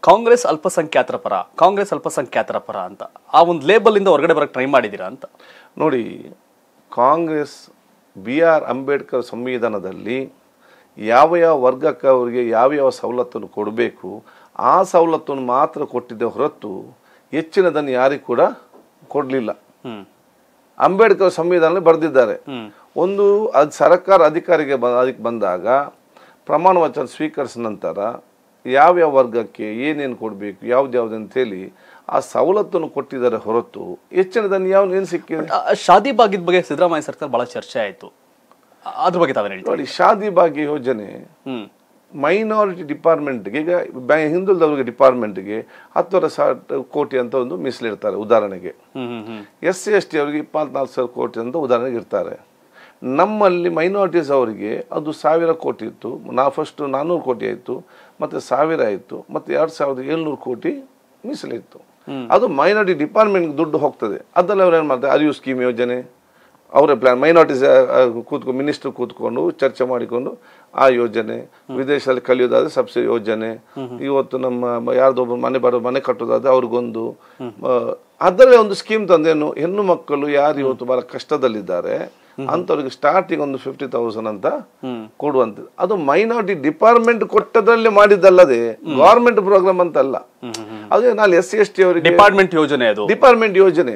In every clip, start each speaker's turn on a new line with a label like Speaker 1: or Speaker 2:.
Speaker 1: ಕಾಂಗ್ರೆಸ್ ಅಲ್ಪಸಂಖ್ಯಾತರ ಪರ ಅಂತ ಆ ಒಂದು ಲೇಬಲ್ ಇಂದ ಹೊರಗಡೆ ಬರಕ್ಕೆ ಟ್ರೈ ಮಾಡಿದ್ದೀರಾ ಅಂತ?
Speaker 2: ನೋಡಿ, ಕಾಂಗ್ರೆಸ್ BR ಅಂಬೇಡ್ಕರ್ ಸಂವಿಧಾನದಲ್ಲಿ ಯಾವ ವರ್ಗಕ್ಕೆ ಅವರಿಗೆ ಯಾವ ಸವಲತ್ತನ್ನು ಕೊಡಬೇಕು ಆ ಸವಲತ್ತನ್ನು ಮಾತ್ರ ಕೊಟ್ಟಿದ್ದೆ ಹೊರತು ಹೆಚ್ಚಿನದನ್ನು ಯಾರಿಗೂ ಕೂಡ ಕೊಡಲಿಲ್ಲ. ಅಂಬೇಡ್ಕರ್ ಸಂವಿಧಾನದಲ್ಲಿ ಬರೆದಿದ್ದಾರೆ. ಒಂದು ಸರ್ಕಾರ ಅಧಿಕಾರಿಗೆ ಅದಕ್ಕೆ ಬಂದಾಗ ಪ್ರಮಾಣ ವಚನ ಸ್ವೀಕರಿಸಿದ ನಂತರ ಯಾವ ವರ್ಗಕ್ಕೆ ಏನೇನು ಕೊಡಬೇಕು ಯಾವ್ದು ಅಂತೇಳಿ ಆ ಸವಲತ್ತನ್ನು ಕೊಟ್ಟಿದ್ದಾರೆ ಹೊರತು ಹೆಚ್ಚಿನದನ್ನು ಏನು ಸಿಕ್ಕಿದೆ.
Speaker 1: ಶಾದಿ ಭಾಗ್ಯದ ಬಗ್ಗೆ ಸಿದ್ದರಾಮಯ್ಯ ಸರ್ಕಾರ ಬಹಳ ಚರ್ಚೆ ಆಯಿತು, ಅದ್ರ ಬಗ್ಗೆ ತಾವೇನು ಹೇಳ್ತೀವಿ?
Speaker 2: ನೋಡಿ, ಶಾದಿ ಭಾಗ್ಯ ಯೋಜನೆ ಮೈನಾರಿಟಿ ಡಿಪಾರ್ಟ್ಮೆಂಟ್ಗೆ, ಈಗ ಹಿಂದುಳಿದವರಿಗೆ ಡಿಪಾರ್ಟ್ಮೆಂಟ್ಗೆ 10,000 ಕೋಟಿ ಅಂತ ಒಂದು ಮೀಸಲಿಡ್ತಾರೆ. ಉದಾಹರಣೆಗೆ SC ST ಅವರಿಗೆ 24,000 ಕೋಟಿ ಅಂತ ಉದಾಹರಣೆಗೆ ಇರ್ತಾರೆ. ನಮ್ಮಲ್ಲಿ ಮೈನಾರಿಟೀಸ್ ಅವರಿಗೆ ಅದು 1,000 ಕೋಟಿ ಇತ್ತು. ಫಸ್ಟ್ 400 ಕೋಟಿ ಆಯಿತು, ಮತ್ತೆ 1,000 ಆಯಿತು, ಮತ್ತೆ 2,700 ಕೋಟಿ ಮೀಸಲಿತ್ತು. ಅದು ಮೈನಾರಿಟಿ ಡಿಪಾರ್ಟ್ಮೆಂಟ್ಗೆ ದುಡ್ಡು ಹೋಗ್ತದೆ. ಅದರಲ್ಲಿ ಅವ್ರು ಏನು ಮಾಡ್ತಾರೆ, ಅರಿವು ಸ್ಕೀಮ್ ಯೋಜನೆ ಅವರೇ ಪ್ಲಾನ್, ಮೈನಾರಿಟೀಸ್ ಮಿನಿಸ್ಟರ್ ಕೂತ್ಕೊಂಡು ಚರ್ಚೆ ಮಾಡಿಕೊಂಡು ಆ ಯೋಜನೆ, ವಿದೇಶದಲ್ಲಿ ಕಲಿಯೋದಾದ್ರೆ ಸಬ್ಸಿಡಿ ಯೋಜನೆ, ಇವತ್ತು ನಮ್ಮ ಯಾರ್ದೊಬ್ಬರು ಮನೆ ಕಟ್ಟೋದಾದ್ರೆ ಅವ್ರಿಗೊಂದು, ಅದರಲ್ಲೇ ಒಂದು ಸ್ಕೀಮ್ ತಂದೇನು, ಹೆಣ್ಣು ಮಕ್ಕಳು ಯಾರು ಇವತ್ತು ಬಹಳ ಕಷ್ಟದಲ್ಲಿದ್ದಾರೆ ಅಂತವ್ರಿಗೆ ಸ್ಟಾರ್ಟಿಂಗ್ ಒಂದು 50,000 ಅಂತ ಕೊಡುವಂಥದ್ದು. ಅದು ಮೈನಾರಿಟಿ ಡಿಪಾರ್ಟ್ಮೆಂಟ್ ಕೊಟ್ಟದ್ರಲ್ಲಿ ಮಾಡಿದ್ದಲ್ಲದೆ ಗವರ್ಮೆಂಟ್ ಪ್ರೋಗ್ರಾಮ್ ಅಂತ ಅಲ್ಲ. ಅದೇ ನಾನು SC ST ಅವರಿಗೆ
Speaker 1: ಡಿಪಾರ್ಟ್ಮೆಂಟ್
Speaker 2: ಯೋಜನೆ.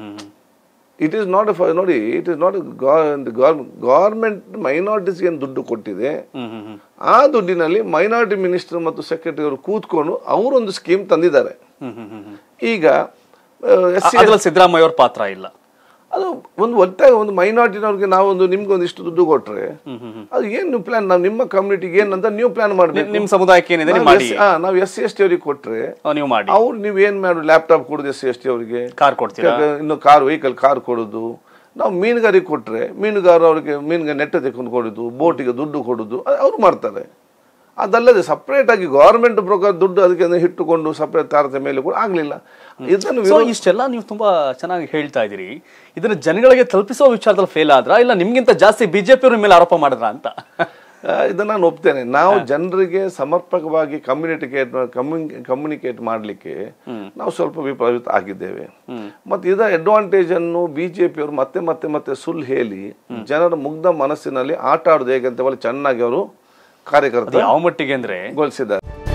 Speaker 2: ಇಟ್ ಈಸ್ ನಾಟ್ ನೋಡಿ, it is not government minorities ಏನು ದುಡ್ಡು ಕೊಟ್ಟಿದೆ ಆ ದುಡ್ಡಿನಲ್ಲಿ ಮೈನಾರಿಟಿ ಮಿನಿಸ್ಟರ್ ಮತ್ತು ಸೆಕ್ರೆಟರಿ ಅವರು ಕೂತ್ಕೊಂಡು ಅವರೊಂದು ಸ್ಕೀಮ್ ತಂದಿದ್ದಾರೆ. ಈಗ
Speaker 1: ಸಿದ್ದರಾಮಯ್ಯ ಅವ್ರ ಪಾತ್ರ ಇಲ್ಲ.
Speaker 2: ಅದು ಒಟ್ಟಾಗಿ ಒಂದು ಮೈನಾರಿಟಿನವ್ರಿಗೆ ನಾವೊಂದು ನಿಮ್ಗೆ ಒಂದಿಷ್ಟು ದುಡ್ಡು ಕೊಟ್ರೆ ಅದು ಏನು ಪ್ಲಾನ್, ನಾವು ನಿಮ್ಮ ಕಮ್ಯುನಿಟಿಗೆ ಏನಂತ ನೀವು ಪ್ಲಾನ್ ಮಾಡ್ಬೇಕು.
Speaker 1: ನಿಮ್ಮ ಸಮುದಾಯಕ್ಕೆ ಏನಿದೆ
Speaker 2: ನಾವು SC ST ಅವ್ರಿಗೆ ಕೊಟ್ರೆ
Speaker 1: ನೀವು ಮಾಡಿ,
Speaker 2: ಅವ್ರು ನೀವು ಏನ್ ಮಾಡಿ ಲ್ಯಾಪ್ಟಾಪ್ ಕೊಡುದು SC ST ಅವರಿಗೆ,
Speaker 1: ಕಾರ್ ಕೊಡ್ತೀರಾ,
Speaker 2: ಇನ್ನು ವೆಹಿಕಲ್ ಕಾರ್ ಕೊಡುದು. ನಾವು ಮೀನುಗಾರಿಗೆ ಕೊಟ್ರೆ ಮೀನುಗಾರ ಅವ್ರಿಗೆ ಮೀನುಗಾರ ನೆಟ್ಟ ತೆಗೆದು ಕೊಡುದು, ಬೋಟಿಗೆ ದುಡ್ಡು ಕೊಡುದು ಅವ್ರು ಮಾಡ್ತಾರೆ. ಅದಲ್ಲದೆ ಸಪ್ರೇಟ್ ಆಗಿ ಗವರ್ಮೆಂಟ್ ಪ್ರಕಾರ ದುಡ್ಡು ಅದಕ್ಕೆ ಇಟ್ಟುಕೊಂಡು ಸಪ್ರೇಟ್ ತಾರತೆ ಮೇಲೆ ಕೂಡ ಆಗ್ಲಿಲ್ಲ.
Speaker 1: ಇಷ್ಟೆಲ್ಲ ನೀವು ತುಂಬಾ ಚೆನ್ನಾಗಿ ಹೇಳ್ತಾ ಇದೀರಿ. ಇದನ್ನ ಜನಗಳಿಗೆ ತಲುಪಿಸೋ ವಿಚಾರದಲ್ಲಿ ಫೇಲ್ ಆದ್ರ ಇಲ್ಲ ನಿಮ್ಗಿಂತ ಜಾಸ್ತಿ ಬಿಜೆಪಿ ಅವ್ರ ಮೇಲೆ ಆರೋಪ ಮಾಡಿದ್ರ ಅಂತ?
Speaker 2: ಇದನ್ನ ನಾನು ಒಪ್ತೇನೆ. ನಾವು ಜನರಿಗೆ ಸಮರ್ಪಕವಾಗಿ ಕಮ್ಯುನಿಕೇಟ್ ಮಾಡ್ಲಿಕ್ಕೆ ನಾವು ಸ್ವಲ್ಪ ವಿಫಲ ಆಗಿದ್ದೇವೆ. ಮತ್ತೆ ಇದರ ಅಡ್ವಾಂಟೇಜ್ ಅನ್ನು ಬಿಜೆಪಿ ಅವರು ಮತ್ತೆ ಸುಳ್ಳು ಹೇಳಿ ಜನರ ಮುಗ್ಧ ಮನಸ್ಸಿನಲ್ಲಿ ಆಟ ಆಡುದು ಹೇಗೆ ಅಂತ ಚೆನ್ನಾಗಿ ಅವರು ಕಾರ್ಯಕರ್ತರು
Speaker 1: ಯಾವ ಮಟ್ಟಿಗೆ ಅಂದ್ರೆ
Speaker 2: ಗೊಳಿಸಿದ್ದಾರೆ.